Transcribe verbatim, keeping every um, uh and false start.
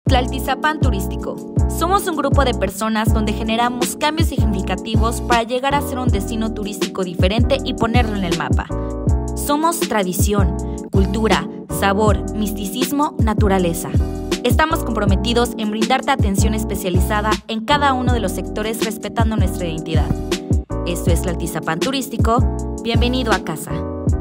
Tlaltizapán Turístico. Somos un grupo de personas donde generamos cambios significativos para llegar a ser un destino turístico diferente y ponerlo en el mapa. Somos tradición, cultura, sabor, misticismo, naturaleza. Estamos comprometidos en brindarte atención especializada en cada uno de los sectores respetando nuestra identidad. Esto es Tlaltizapán Turístico. Bienvenido a casa.